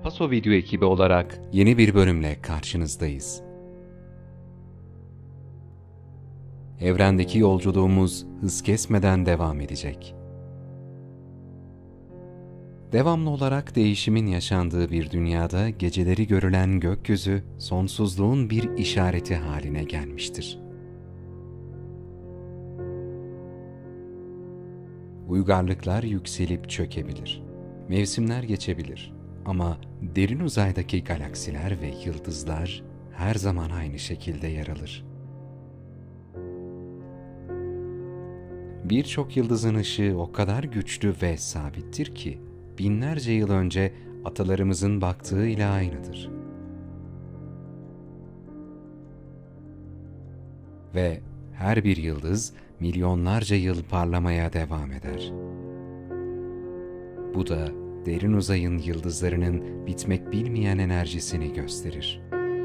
Paso Video ekibi olarak yeni bir bölümle karşınızdayız. Evrendeki yolculuğumuz hız kesmeden devam edecek. Devamlı olarak değişimin yaşandığı bir dünyada geceleri görülen gökyüzü sonsuzluğun bir işareti haline gelmiştir. Uygarlıklar yükselip çökebilir, mevsimler geçebilir ama derin uzaydaki galaksiler ve yıldızlar her zaman aynı şekilde yer alır. Birçok yıldızın ışığı o kadar güçlü ve sabittir ki, binlerce yıl önce atalarımızın baktığı ile aynıdır. Ve her bir yıldız milyonlarca yıl parlamaya devam eder. Bu da derin uzayın yıldızlarının bitmek bilmeyen enerjisini gösterir.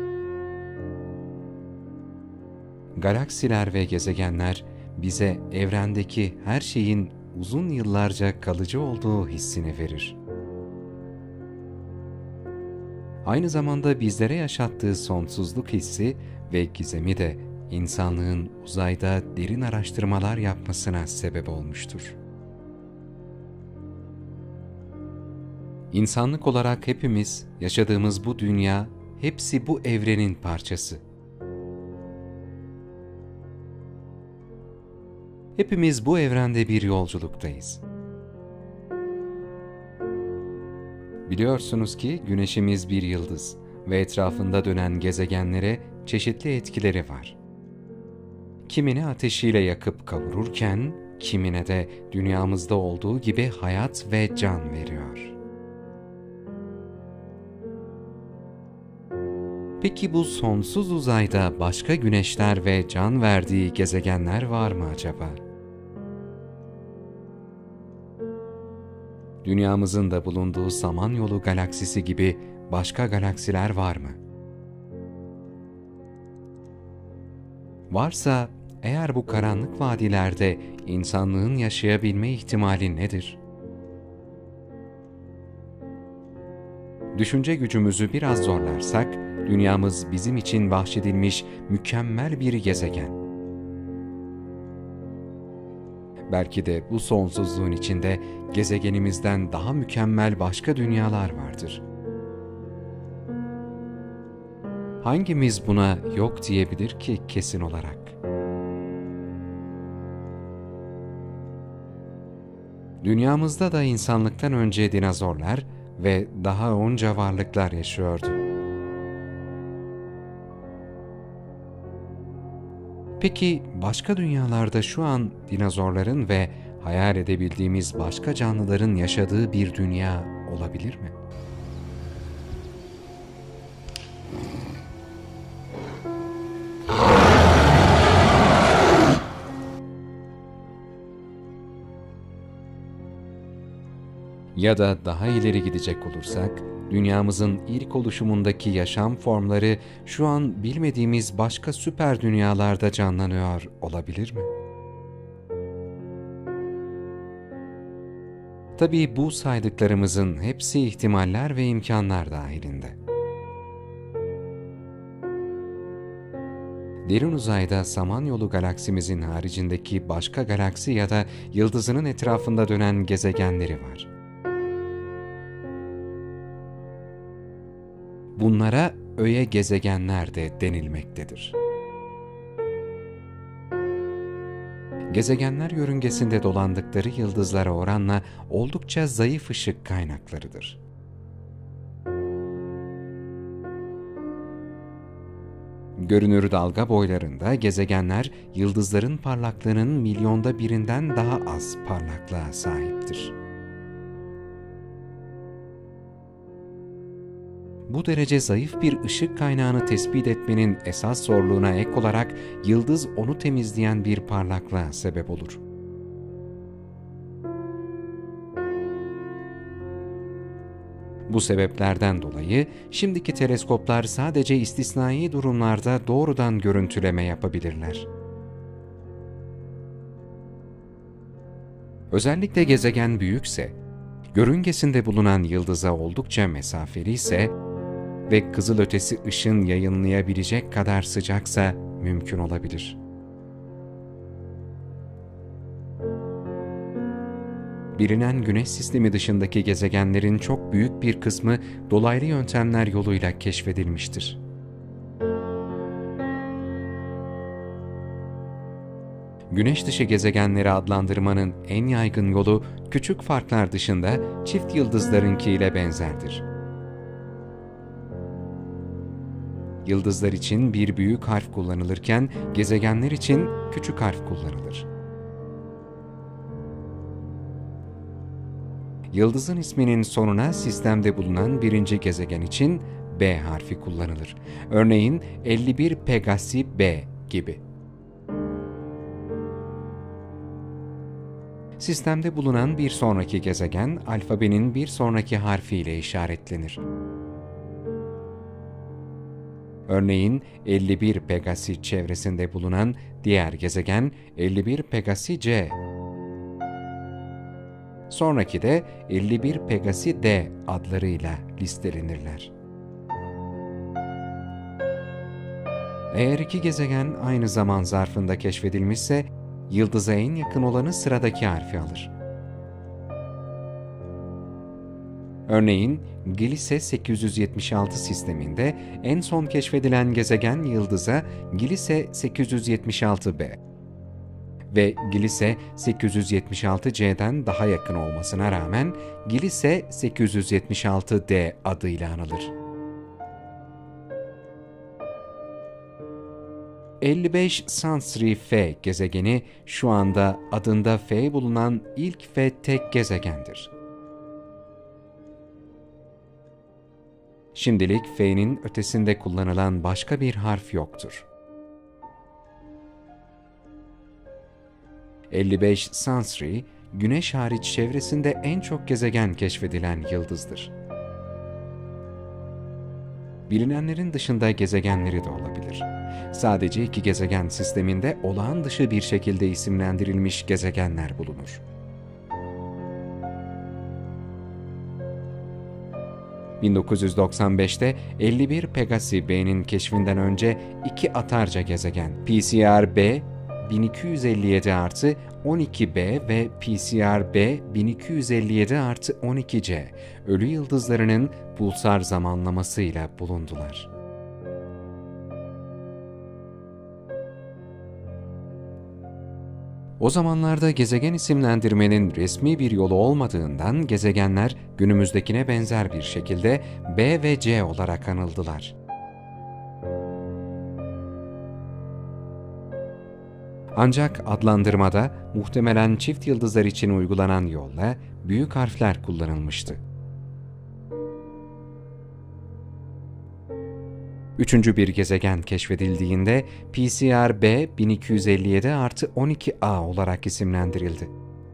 Galaksiler ve gezegenler bize evrendeki her şeyin uzun yıllarca kalıcı olduğu hissini verir. Aynı zamanda bizlere yaşattığı sonsuzluk hissi ve gizemi de insanlığın uzayda derin araştırmalar yapmasına sebep olmuştur. İnsanlık olarak hepimiz, yaşadığımız bu dünya, hepsi bu evrenin parçası. Hepimiz bu evrende bir yolculuktayız. Biliyorsunuz ki Güneşimiz bir yıldız ve etrafında dönen gezegenlere çeşitli etkileri var. Kimini ateşiyle yakıp kavururken, kimine de dünyamızda olduğu gibi hayat ve can veriyor. Peki bu sonsuz uzayda başka güneşler ve can verdiği gezegenler var mı acaba? Dünyamızın da bulunduğu Samanyolu galaksisi gibi başka galaksiler var mı? Varsa, eğer bu karanlık vadilerde insanlığın yaşayabilme ihtimali nedir? Düşünce gücümüzü biraz zorlarsak, dünyamız bizim için bahşedilmiş mükemmel bir gezegen. Belki de bu sonsuzluğun içinde gezegenimizden daha mükemmel başka dünyalar vardır. Hangimiz buna yok diyebilir ki kesin olarak? Dünyamızda da insanlıktan önce dinozorlar ve daha onca varlıklar yaşıyordu. Peki başka dünyalarda şu an dinozorların ve hayal edebildiğimiz başka canlıların yaşadığı bir dünya olabilir mi? Ya da daha ileri gidecek olursak, dünyamızın ilk oluşumundaki yaşam formları şu an bilmediğimiz başka süper dünyalarda canlanıyor olabilir mi? Tabii bu saydıklarımızın hepsi ihtimaller ve imkanlar dahilinde. Derin uzayda Samanyolu galaksimizin haricindeki başka galaksi ya da yıldızının etrafında dönen gezegenleri var. Bunlara öye gezegenler de denilmektedir. Gezegenler yörüngesinde dolandıkları yıldızlara oranla oldukça zayıf ışık kaynaklarıdır. Görünür dalga boylarında gezegenler yıldızların parlaklığının milyonda birinden daha az parlaklığa sahiptir. Bu derece zayıf bir ışık kaynağını tespit etmenin esas zorluğuna ek olarak yıldız onu temizleyen bir parlaklığa sebep olur. Bu sebeplerden dolayı şimdiki teleskoplar sadece istisnai durumlarda doğrudan görüntüleme yapabilirler. Özellikle gezegen büyükse, Yörüngesinde bulunan yıldıza oldukça mesafeli ise ve kızılötesi ışın yayınlayabilecek kadar sıcaksa mümkün olabilir. Bilinen Güneş sistemi dışındaki gezegenlerin çok büyük bir kısmı dolaylı yöntemler yoluyla keşfedilmiştir. Güneş dışı gezegenleri adlandırmanın en yaygın yolu küçük farklar dışında çift yıldızlarınkiyle benzerdir. Yıldızlar için bir büyük harf kullanılırken gezegenler için küçük harf kullanılır. Yıldızın isminin sonuna sistemde bulunan birinci gezegen için B harfi kullanılır. Örneğin 51 Pegasi b gibi. Sistemde bulunan bir sonraki gezegen alfabenin bir sonraki harfiyle işaretlenir. Örneğin 51 Pegasi çevresinde bulunan diğer gezegen 51 Pegasi c. Sonraki de 51 Pegasi d adlarıyla listelenirler. Eğer iki gezegen aynı zaman zarfında keşfedilmişse, yıldıza en yakın olanı sıradaki harfi alır. Örneğin Gliese 876 sisteminde en son keşfedilen gezegen yıldıza Gliese 876b ve Gliese 876c'den daha yakın olmasına rağmen Gliese 876d adıyla anılır. 55 Sansri F gezegeni şu anda adında F bulunan ilk ve tek gezegendir. Şimdilik F'nin ötesinde kullanılan başka bir harf yoktur. 55 Sansri, Güneş hariç çevresinde en çok gezegen keşfedilen yıldızdır. Bilinenlerin dışında gezegenleri de olabilir. Sadece iki gezegen sisteminde olağan dışı bir şekilde isimlendirilmiş gezegenler bulunur. 1995'te 51 Pegasi b'nin keşfinden önce iki atarca gezegen PCR-B 1257 artı 12b ve PCR-B 1257 artı 12c ölü yıldızlarının pulsar zamanlamasıyla bulundular. O zamanlarda gezegen isimlendirmenin resmi bir yolu olmadığından gezegenler günümüzdekine benzer bir şekilde B ve C olarak anıldılar. Ancak adlandırmada muhtemelen çift yıldızlar için uygulanan yolla büyük harfler kullanılmıştı. Üçüncü bir gezegen keşfedildiğinde PCR-B 1257 artı 12a olarak isimlendirildi.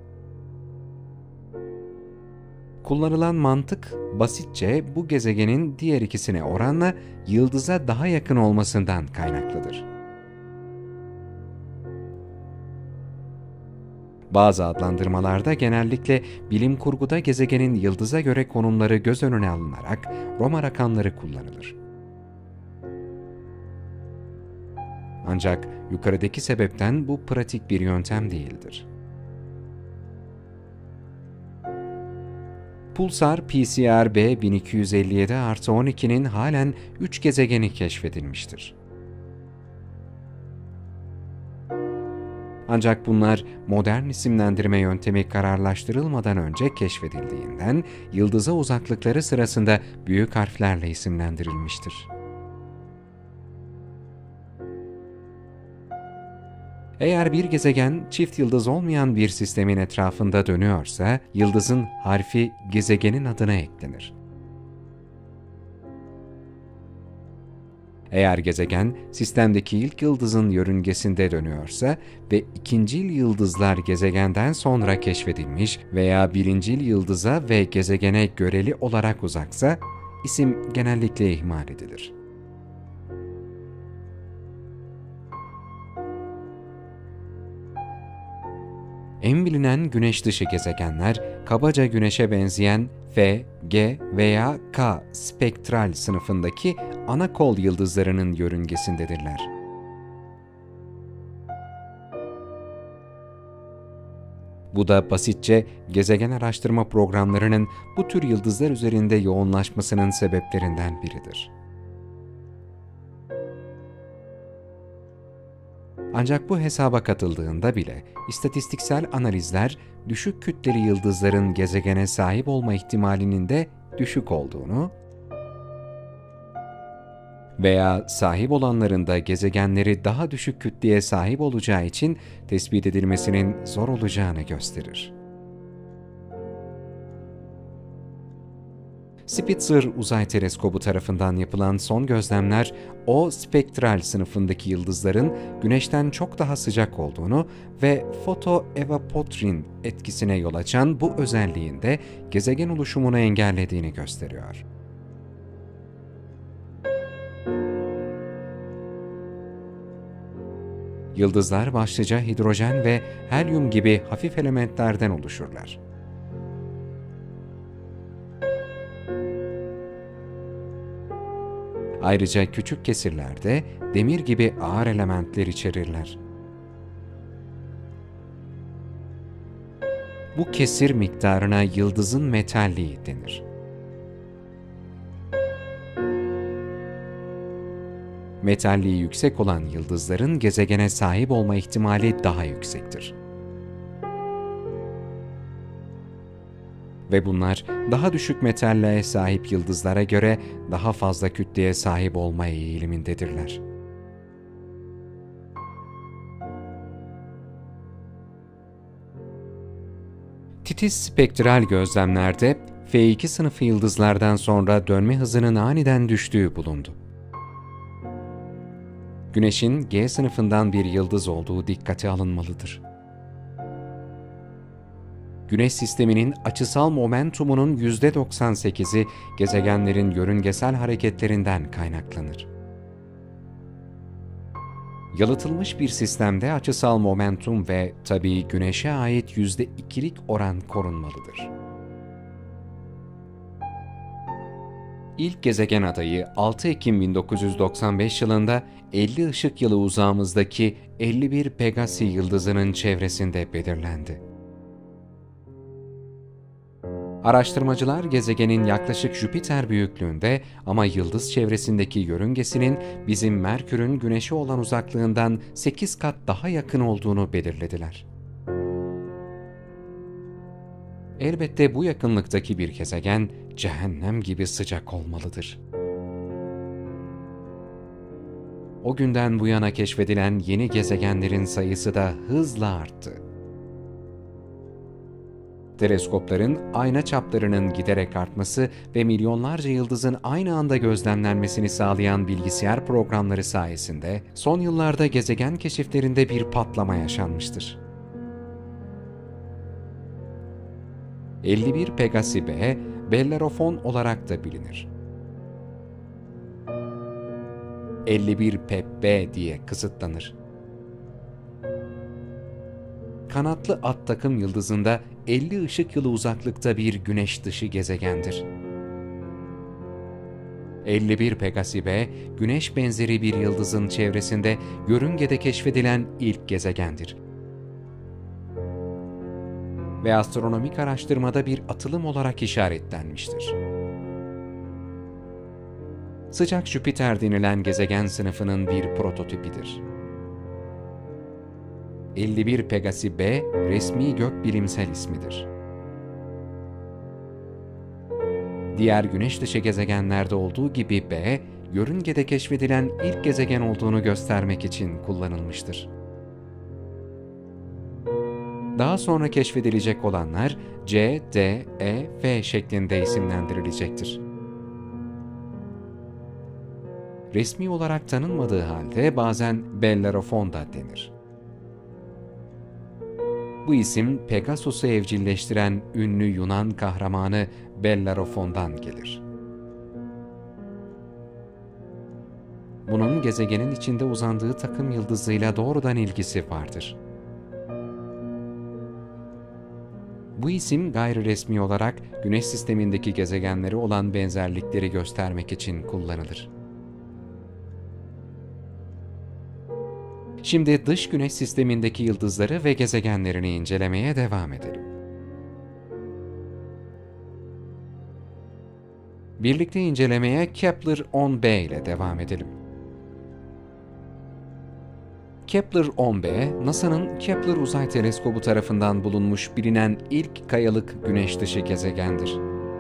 Kullanılan mantık basitçe bu gezegenin diğer ikisine oranla yıldıza daha yakın olmasından kaynaklıdır. Bazı adlandırmalarda genellikle bilim kurguda gezegenin yıldıza göre konumları göz önüne alınarak Roma rakamları kullanılır. Ancak yukarıdaki sebepten bu pratik bir yöntem değildir. Pulsar PCR-B 1257 artı 12'nin halen 3 gezegeni keşfedilmiştir. Ancak bunlar modern isimlendirme yöntemi kararlaştırılmadan önce keşfedildiğinden yıldıza uzaklıkları sırasında büyük harflerle isimlendirilmiştir. Eğer bir gezegen çift yıldız olmayan bir sistemin etrafında dönüyorsa, yıldızın harfi gezegenin adına eklenir. Eğer gezegen sistemdeki ilk yıldızın yörüngesinde dönüyorsa ve ikincil yıldızlar gezegenden sonra keşfedilmiş veya birincil yıldıza ve gezegene göreli olarak uzaksa, isim genellikle ihmal edilir. En bilinen güneş dışı gezegenler, kabaca Güneş'e benzeyen F, G veya K spektral sınıfındaki ana kol yıldızlarının yörüngesindedirler. Bu da basitçe gezegen araştırma programlarının bu tür yıldızlar üzerinde yoğunlaşmasının sebeplerinden biridir. Ancak bu hesaba katıldığında bile istatistiksel analizler düşük kütleli yıldızların gezegene sahip olma ihtimalinin de düşük olduğunu veya sahip olanların da gezegenleri daha düşük kütleye sahip olacağı için tespit edilmesinin zor olacağını gösterir. Spitzer Uzay Teleskobu tarafından yapılan son gözlemler, o spektral sınıfındaki yıldızların Güneş'ten çok daha sıcak olduğunu ve fotoevapotrin etkisine yol açan bu özelliğin de gezegen oluşumunu engellediğini gösteriyor. Yıldızlar başlıca hidrojen ve helyum gibi hafif elementlerden oluşurlar. Ayrıca küçük kesirlerde demir gibi ağır elementler içerirler. Bu kesir miktarına yıldızın metalliği denir. Metalliği yüksek olan yıldızların gezegene sahip olma ihtimali daha yüksektir. Ve bunlar daha düşük metalliğe sahip yıldızlara göre daha fazla kütleye sahip olma eğilimindedirler. Titiz spektral gözlemlerde F2 sınıfı yıldızlardan sonra dönme hızının aniden düştüğü bulundu. Güneş'in G sınıfından bir yıldız olduğu dikkate alınmalıdır. Güneş sisteminin açısal momentumunun %98'i gezegenlerin yörüngesel hareketlerinden kaynaklanır. Yalıtılmış bir sistemde açısal momentum ve tabii Güneş'e ait %2'lik oran korunmalıdır. İlk gezegen adayı 6 Ekim 1995 yılında 50 ışık yılı uzağımızdaki 51 Pegasi yıldızının çevresinde belirlendi. Araştırmacılar gezegenin yaklaşık Jüpiter büyüklüğünde ama yıldız çevresindeki yörüngesinin bizim Merkür'ün Güneş'e olan uzaklığından 8 kat daha yakın olduğunu belirlediler. Elbette bu yakınlıktaki bir gezegen cehennem gibi sıcak olmalıdır. O günden bu yana keşfedilen yeni gezegenlerin sayısı da hızla arttı. Teleskopların ayna çaplarının giderek artması ve milyonlarca yıldızın aynı anda gözlemlenmesini sağlayan bilgisayar programları sayesinde son yıllarda gezegen keşiflerinde bir patlama yaşanmıştır. 51 Pegasi b, Bellerophon olarak da bilinir. 51 Pep b diye kısıtlanır. Kanatlı At takım yıldızında 50 ışık yılı uzaklıkta bir güneş dışı gezegendir. 51 Pegasi b, güneş benzeri bir yıldızın çevresinde yörüngede keşfedilen ilk gezegendir. Ve astronomik araştırmada bir atılım olarak işaretlenmiştir. Sıcak Jüpiter denilen gezegen sınıfının bir prototipidir. 51 Pegasi b, resmi gökbilimsel ismidir. Diğer güneş dışı gezegenlerde olduğu gibi b, yörüngede keşfedilen ilk gezegen olduğunu göstermek için kullanılmıştır. Daha sonra keşfedilecek olanlar C, D, E, F şeklinde isimlendirilecektir. Resmi olarak tanınmadığı halde bazen Bellerophon da denir. Bu isim Pegasus'u evcilleştiren ünlü Yunan kahramanı Bellerophon'dan gelir. Bunun gezegenin içinde uzandığı takım yıldızıyla doğrudan ilgisi vardır. Bu isim gayri resmi olarak Güneş sistemindeki gezegenleri olan benzerlikleri göstermek için kullanılır. Şimdi dış Güneş sistemindeki yıldızları ve gezegenlerini incelemeye devam edelim. Birlikte incelemeye Kepler-10b ile devam edelim. Kepler-10b, NASA'nın Kepler Uzay Teleskobu tarafından bulunmuş bilinen ilk kayalık güneş dışı gezegendir.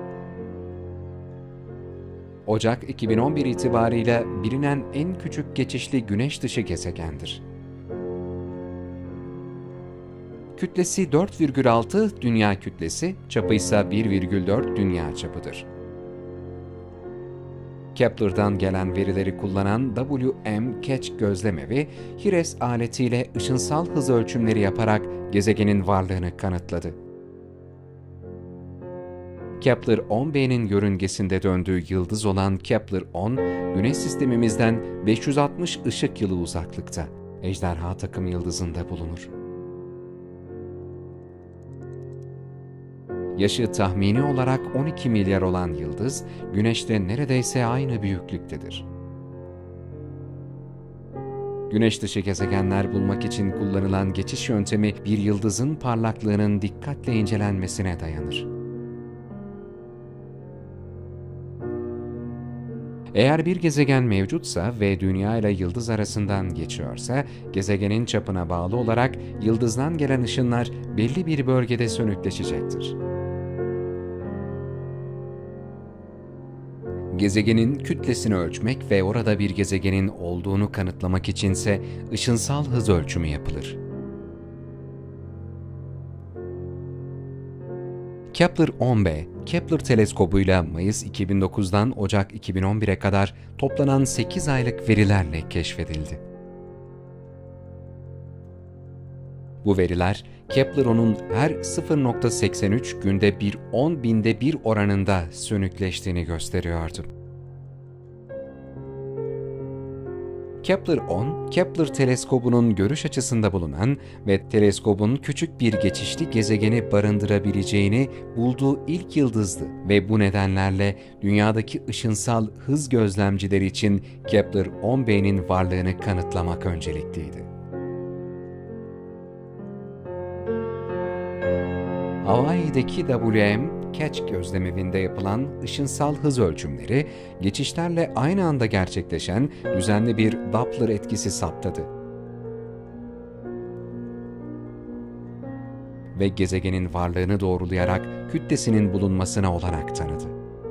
Ocak 2011 itibarıyla bilinen en küçük geçişli güneş dışı gezegendir. Kütlesi 4,6 Dünya kütlesi, çapı ise 1,4 Dünya çapıdır. Kepler'dan gelen verileri kullanan WM-Keck gözlemevi, HIRES aletiyle ışınsal hız ölçümleri yaparak gezegenin varlığını kanıtladı. Kepler-10b'nin yörüngesinde döndüğü yıldız olan Kepler-10, Güneş sistemimizden 560 ışık yılı uzaklıkta, Ejderha takım yıldızında bulunur. Yaşı tahmini olarak 12 milyar olan yıldız, Güneş'te neredeyse aynı büyüklüktedir. Güneş dışı gezegenler bulmak için kullanılan geçiş yöntemi bir yıldızın parlaklığının dikkatle incelenmesine dayanır. Eğer bir gezegen mevcutsa ve Dünya ile yıldız arasından geçiyorsa, gezegenin çapına bağlı olarak yıldızdan gelen ışınlar belli bir bölgede sönükleşecektir. Gezegenin kütlesini ölçmek ve orada bir gezegenin olduğunu kanıtlamak içinse ışınsal hız ölçümü yapılır. Kepler-10b, Kepler teleskobuyla Mayıs 2009'dan Ocak 2011'e kadar toplanan 8 aylık verilerle keşfedildi. Bu veriler, Kepler-10'un her 0,83 günde bir 10 binde bir oranında sönükleştiğini gösteriyordu. Kepler-10, Kepler teleskobunun görüş açısında bulunan ve teleskobun küçük bir geçişli gezegeni barındırabileceğini bulduğu ilk yıldızdı ve bu nedenlerle dünyadaki ışınsal hız gözlemcileri için Kepler-10b'nin varlığını kanıtlamak öncelikliydi. Hawaii'deki WM-Keck gözlemevinde yapılan ışınsal hız ölçümleri, geçişlerle aynı anda gerçekleşen düzenli bir Doppler etkisi saptadı. Ve gezegenin varlığını doğrulayarak kütlesinin bulunmasına olanak tanıdı.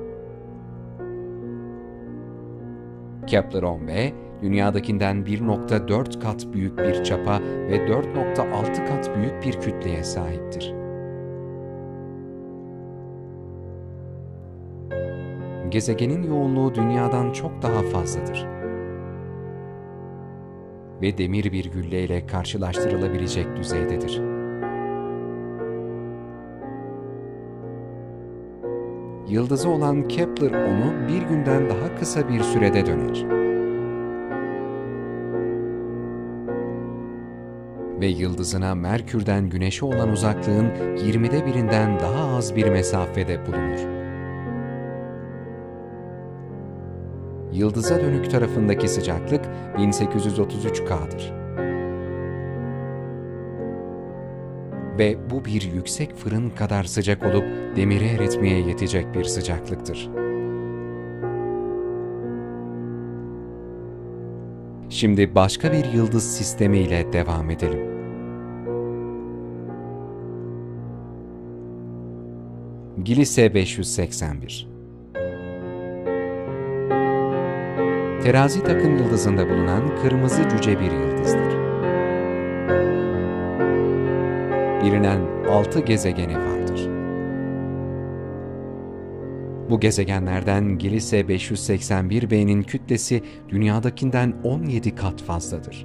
Kepler-10b, Dünyadakinden 1,4 kat büyük bir çapa ve 4,6 kat büyük bir kütleye sahiptir. Gezegenin yoğunluğu Dünya'dan çok daha fazladır. Ve demir bir gülleyle karşılaştırılabilecek düzeydedir. Yıldızı olan Kepler-10'u bir günden daha kısa bir sürede döner. Ve yıldızına Merkür'den Güneş'e olan uzaklığın 20'de birinden daha az bir mesafede bulunur. Yıldıza dönük tarafındaki sıcaklık 1833 K'dır. Ve bu bir yüksek fırın kadar sıcak olup demiri eritmeye yetecek bir sıcaklıktır. Şimdi başka bir yıldız sistemi ile devam edelim. Gliese 581. Terazi takım yıldızında bulunan kırmızı cüce bir yıldızdır. Bilinen 6 gezegeni vardır. Bu gezegenlerden Gliese 581b'nin kütlesi Dünya'dakinden 17 kat fazladır.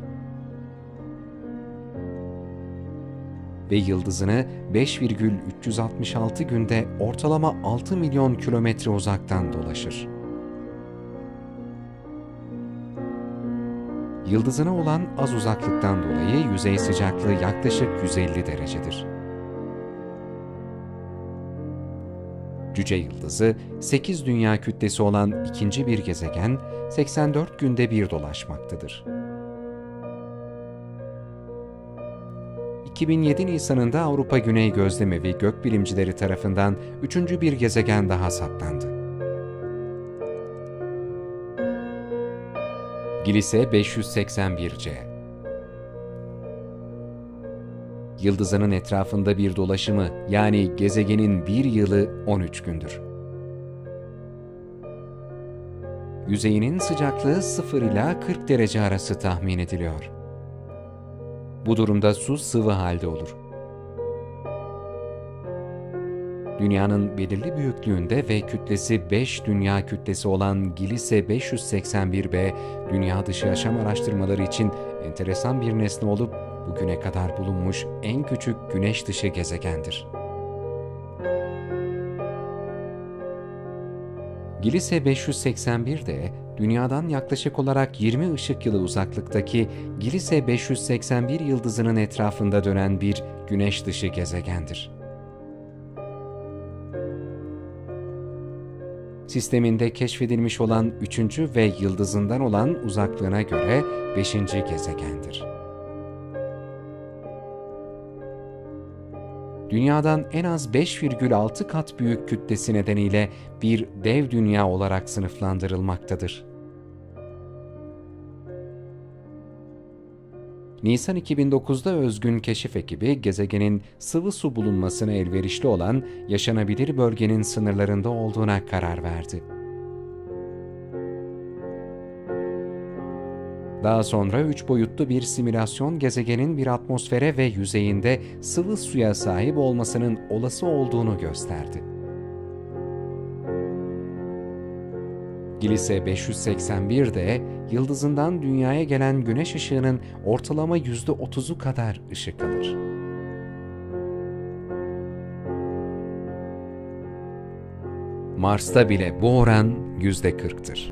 Ve yıldızını 5,366 günde ortalama 6 milyon kilometre uzaktan dolaşır. Yıldızına olan az uzaklıktan dolayı yüzey sıcaklığı yaklaşık 150 derecedir. Cüce Yıldızı, 8 dünya kütlesi olan ikinci bir gezegen, 84 günde bir dolaşmaktadır. 2007 Nisan'ında Avrupa Güney Gözlemevi gökbilimcileri tarafından üçüncü bir gezegen daha saptandı. Gliese 581c. Yıldızının etrafında bir dolaşımı, yani gezegenin bir yılı 13 gündür. Yüzeyinin sıcaklığı 0 ila 40 derece arası tahmin ediliyor. Bu durumda su sıvı halde olur. Dünyanın belirli büyüklüğünde ve kütlesi 5 dünya kütlesi olan Gliese 581b, dünya dışı yaşam araştırmaları için enteresan bir nesne olup bugüne kadar bulunmuş en küçük güneş dışı gezegendir. Gliese 581 de Dünya'dan yaklaşık olarak 20 ışık yılı uzaklıktaki Gliese 581 yıldızının etrafında dönen bir güneş dışı gezegendir. Sisteminde keşfedilmiş olan 3. ve yıldızından olan uzaklığına göre 5. gezegendir. Dünyadan en az 5,6 kat büyük kütlesi nedeniyle bir dev dünya olarak sınıflandırılmaktadır. Nisan 2009'da özgün keşif ekibi, gezegenin sıvı su bulunmasına elverişli olan yaşanabilir bölgenin sınırlarında olduğuna karar verdi. Daha sonra 3 boyutlu bir simülasyon gezegenin bir atmosfere ve yüzeyinde sıvı suya sahip olmasının olası olduğunu gösterdi. Gliese 581 de yıldızından dünyaya gelen güneş ışığının ortalama %30'u kadar ışık alır. Mars'ta bile bu oran %40'tır.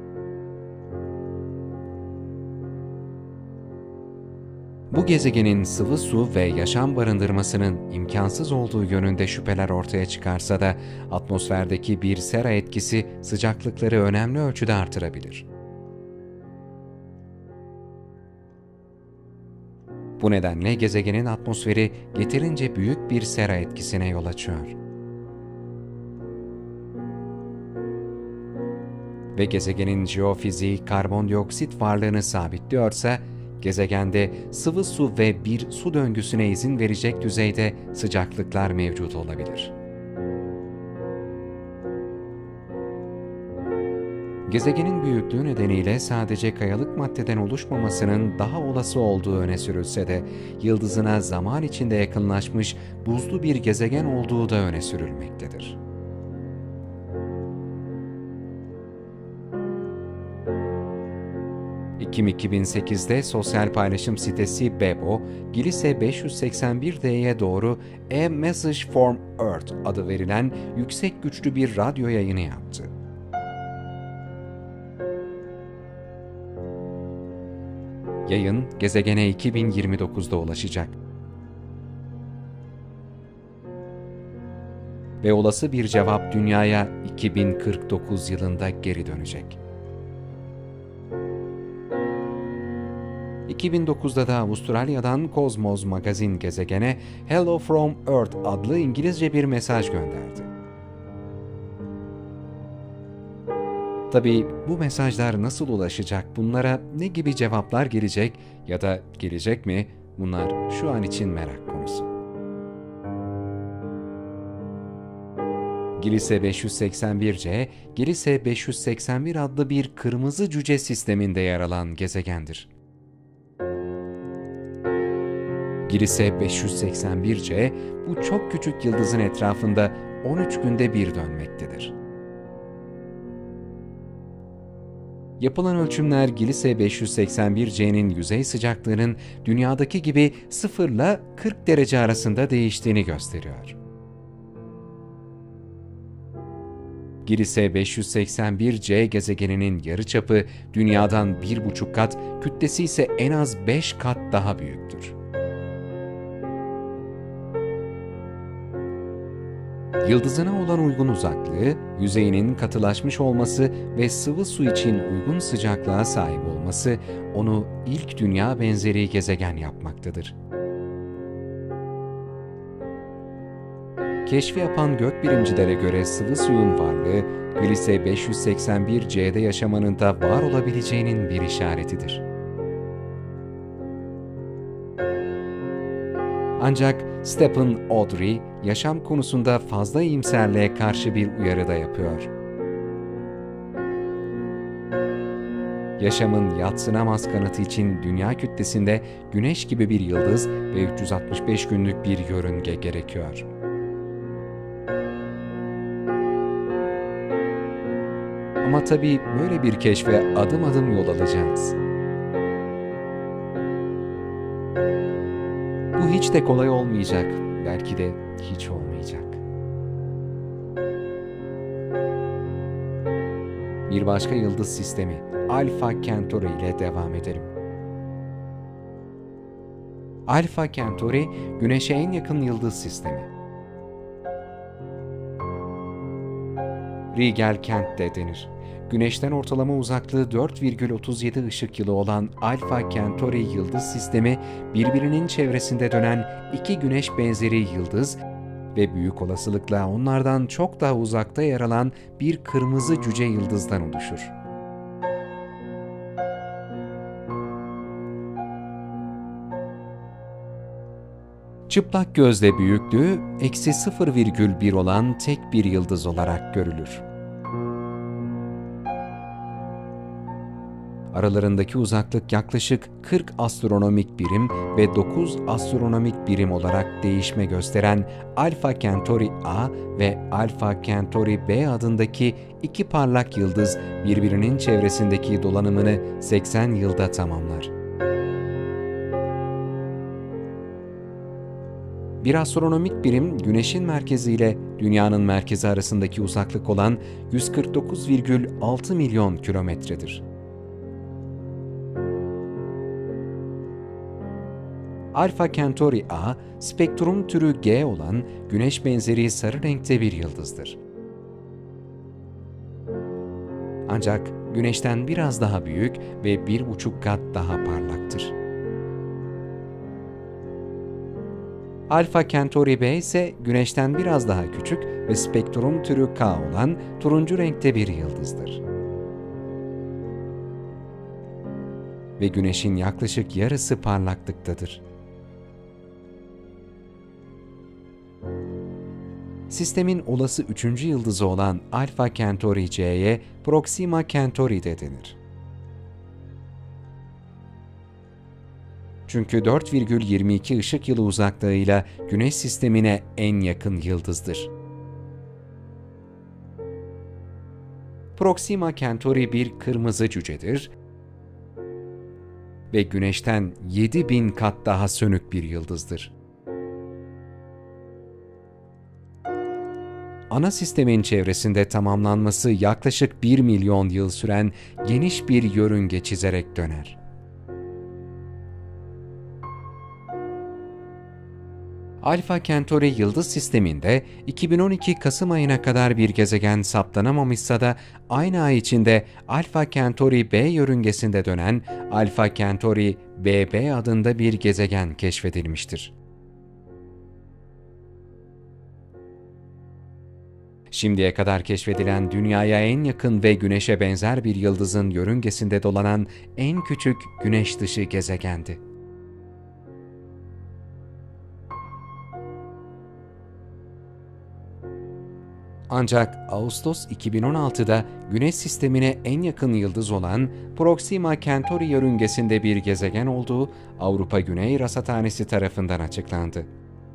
Bu gezegenin sıvı su ve yaşam barındırmasının imkansız olduğu yönünde şüpheler ortaya çıkarsa da atmosferdeki bir sera etkisi sıcaklıkları önemli ölçüde artırabilir. Bu nedenle gezegenin atmosferi yeterince büyük bir sera etkisine yol açıyor. Ve gezegenin jeofiziği karbondioksit varlığını sabitliyorsa, gezegende sıvı su ve bir su döngüsüne izin verecek düzeyde sıcaklıklar mevcut olabilir. Gezegenin büyüklüğü nedeniyle sadece kayalık maddeden oluşmamasının daha olası olduğu öne sürülse de, yıldızına zaman içinde yakınlaşmış buzlu bir gezegen olduğu da öne sürülmektedir. Ekim 2008'de sosyal paylaşım sitesi Bebo, Gliese 581d'ye doğru A Message from Earth adı verilen yüksek güçlü bir radyo yayını yaptı. Yayın, gezegene 2029'da ulaşacak. Ve olası bir cevap Dünya'ya 2049 yılında geri dönecek. 2009'da da Avustralya'dan Cosmos magazin gezegene Hello from Earth adlı İngilizce bir mesaj gönderdi. Tabii bu mesajlar nasıl ulaşacak, bunlara ne gibi cevaplar gelecek ya da gelecek mi? Bunlar şu an için merak konusu. Gliese 581c, Gliese 581 adlı bir kırmızı cüce sisteminde yer alan gezegendir. Gliese 581c, bu çok küçük yıldızın etrafında 13 günde bir dönmektedir. Yapılan ölçümler Gliese 581c'nin yüzey sıcaklığının dünyadaki gibi 0 ile 40 derece arasında değiştiğini gösteriyor. Gliese 581c gezegeninin yarıçapı dünyadan 1,5 kat, kütlesi ise en az 5 kat daha büyüktür. Yıldızına olan uygun uzaklığı, yüzeyinin katılaşmış olması ve sıvı su için uygun sıcaklığa sahip olması onu ilk dünya benzeri gezegen yapmaktadır. Keşfi yapan gökbilimcilere göre sıvı suyun varlığı, Gliese 581c'de yaşamanın da var olabileceğinin bir işaretidir. Ancak Stephen Awdry, yaşam konusunda fazla iyimserliğe karşı bir uyarı da yapıyor. Yaşamın yadsınamaz kanıtı için dünya kütlesinde Güneş gibi bir yıldız ve 365 günlük bir yörünge gerekiyor. Ama tabii böyle bir keşfe adım adım yol alacağız. Bu hiç de kolay olmayacak, belki de hiç olmayacak. Bir başka yıldız sistemi, Alpha Centauri ile devam edelim. Alpha Centauri, Güneş'e en yakın yıldız sistemi. Rigel-Kent de denir. Güneş'ten ortalama uzaklığı 4,37 ışık yılı olan Alpha Centauri yıldız sistemi, birbirinin çevresinde dönen iki güneş benzeri yıldız ve büyük olasılıkla onlardan çok daha uzakta yer alan bir kırmızı cüce yıldızdan oluşur. Çıplak gözle büyüklüğü -0,1 olan tek bir yıldız olarak görülür. Aralarındaki uzaklık yaklaşık 40 astronomik birim ve 9 astronomik birim olarak değişme gösteren Alpha Centauri A ve Alpha Centauri B adındaki iki parlak yıldız birbirinin çevresindeki dolanımını 80 yılda tamamlar. Bir astronomik birim, Güneş'in merkezi ile Dünya'nın merkezi arasındaki uzaklık olan 149,6 milyon kilometredir. Alpha Centauri A, spektrum türü G olan Güneş benzeri sarı renkte bir yıldızdır. Ancak Güneş'ten biraz daha büyük ve 1,5 kat daha parlaktır. Alpha Centauri B ise Güneş'ten biraz daha küçük ve spektrum türü K olan turuncu renkte bir yıldızdır. Ve Güneş'in yaklaşık yarısı parlaklıktadır. Sistemin olası üçüncü yıldızı olan Alpha Centauri C'ye Proxima Centauri de denir. Çünkü 4,22 ışık yılı uzaklığıyla Güneş sistemine en yakın yıldızdır. Proxima Centauri bir kırmızı cücedir ve Güneş'ten 7000 kat daha sönük bir yıldızdır. Ana sistemin çevresinde tamamlanması yaklaşık 1 milyon yıl süren geniş bir yörünge çizerek döner. Alpha Centauri yıldız sisteminde 2012 Kasım ayına kadar bir gezegen saptanamamışsa da aynı ay içinde Alpha Centauri B yörüngesinde dönen Alpha Centauri BB adında bir gezegen keşfedilmiştir. Şimdiye kadar keşfedilen Dünya'ya en yakın ve Güneş'e benzer bir yıldızın yörüngesinde dolanan en küçük Güneş dışı gezegendi. Ancak Ağustos 2016'da Güneş sistemine en yakın yıldız olan Proxima Centauri yörüngesinde bir gezegen olduğu Avrupa Güney Rasathanesi tarafından açıklandı.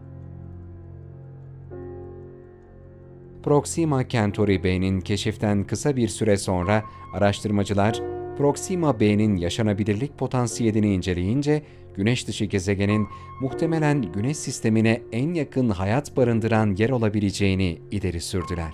Proxima Centauri B'nin keşiften kısa bir süre sonra araştırmacılar Proxima B'nin yaşanabilirlik potansiyelini inceleyince Güneş dışı gezegenin muhtemelen Güneş sistemine en yakın hayat barındıran yer olabileceğini ileri sürdüler.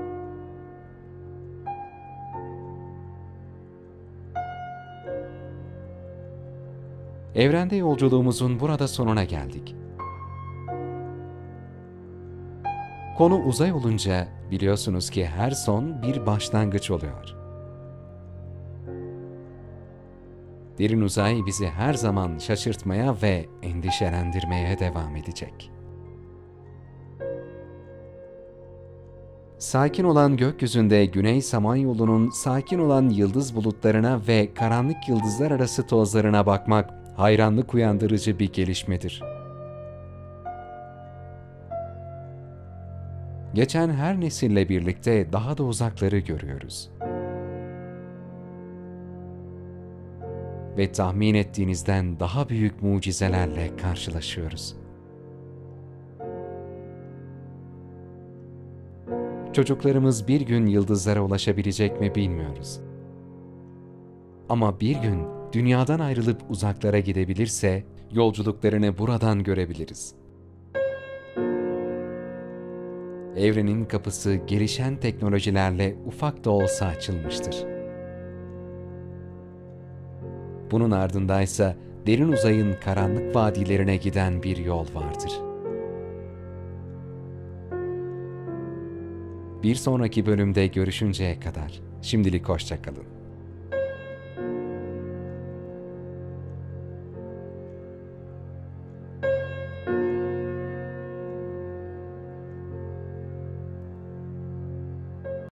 Evrende yolculuğumuzun burada sonuna geldik. Konu uzay olunca biliyorsunuz ki her son bir başlangıç oluyor. Derin uzay bizi her zaman şaşırtmaya ve endişelendirmeye devam edecek. Sakin olan gökyüzünde Güney Samanyolu'nun sakin olan yıldız bulutlarına ve karanlık yıldızlar arası tozlarına bakmak hayranlık uyandırıcı bir gelişmedir. Geçen her nesille birlikte daha da uzakları görüyoruz. Ve tahmin ettiğinizden daha büyük mucizelerle karşılaşıyoruz. Çocuklarımız bir gün yıldızlara ulaşabilecek mi bilmiyoruz. Ama bir gün dünyadan ayrılıp uzaklara gidebilirse yolculuklarını buradan görebiliriz. Evrenin kapısı gelişen teknolojilerle ufak da olsa açılmıştır. Bunun ardındaysa derin uzayın karanlık vadilerine giden bir yol vardır. Bir sonraki bölümde görüşünceye kadar şimdilik hoşça kalın.